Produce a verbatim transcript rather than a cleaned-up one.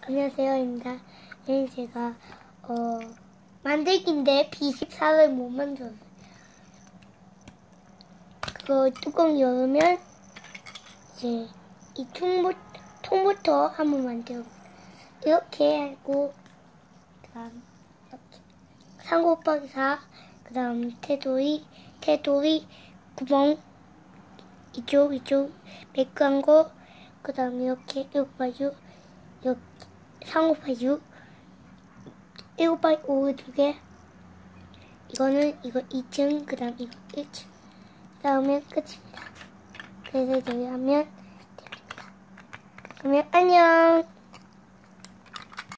안녕하세요입니다. 얘는 제가 어 만들기인데 비 십사를 못 만들었어요. 그거 뚜껑 열면 이제 이 통부, 통부터 한번 만들어. 이렇게 하고 그다음 이렇게 삼 곱하기 사, 그다음 테두리, 테두리 구멍 이쪽 이쪽 매끈한 거, 그다음 이렇게 일 곱하기 육, 이렇게 삼 곱하기 육, 일 곱하기 오 두 개. 이거는 이거 이 층, 그다음 이거 일 층. 그다음에 끝입니다. 그래서 저희 하면 됩니다. 그러면 안녕.